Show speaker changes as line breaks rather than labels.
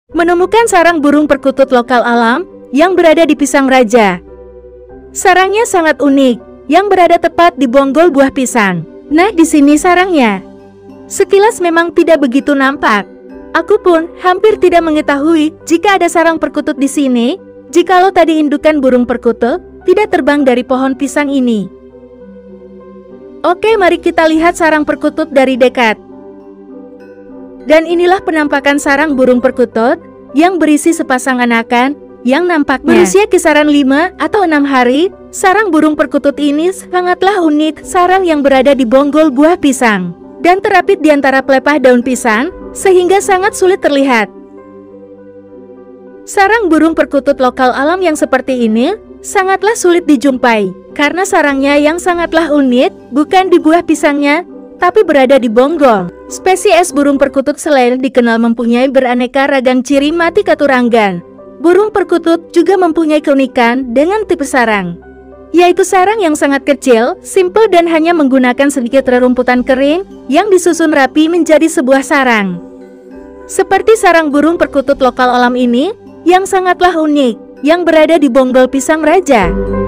Menemukan sarang burung perkutut lokal alam yang berada di Pisang Raja. Sarangnya sangat unik, yang berada tepat di bonggol buah pisang. Nah, di sini sarangnya. Sekilas memang tidak begitu nampak. Aku pun hampir tidak mengetahui jika ada sarang perkutut di sini, jikalau tadi indukan burung perkutut tidak terbang dari pohon pisang ini. Oke, mari kita lihat sarang perkutut dari dekat. Dan inilah penampakan sarang burung perkutut yang berisi sepasang anakan yang nampaknya berusia kisaran 5 atau 6 hari. Sarang burung perkutut ini sangatlah unik, sarang yang berada di bonggol buah pisang dan terapit di antara pelepah daun pisang sehingga sangat sulit terlihat. Sarang burung perkutut lokal alam yang seperti ini sangatlah sulit dijumpai karena sarangnya yang sangatlah unik bukan di buah pisangnya, tapi berada di bonggol. Spesies burung perkutut selain dikenal mempunyai beraneka ragam ciri mati katuranggan, burung perkutut juga mempunyai keunikan dengan tipe sarang, yaitu sarang yang sangat kecil, simpel dan hanya menggunakan sedikit rerumputan kering yang disusun rapi menjadi sebuah sarang. Seperti sarang burung perkutut lokal alam ini yang sangatlah unik, yang berada di bonggol Pisang Raja.